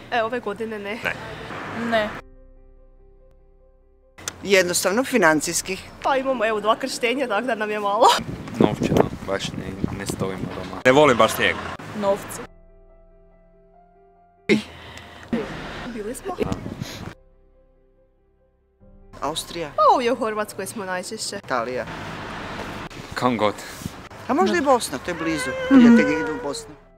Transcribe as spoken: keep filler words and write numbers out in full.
E, ove godine ne. Ne. Ne. Jednostavno financijskih. Pa imamo evo dva krštenja, tako da nam je malo. Novčano, baš ne, ne stojimo doma. Ne volim baš snijeg. Novci. Bili smo. Austrija, Pa ovdje u Hrvatskoj smo najčešće. Italija. Kam god. A možda i Bosna, to je blizu. Prijatelji idu u Bosnu.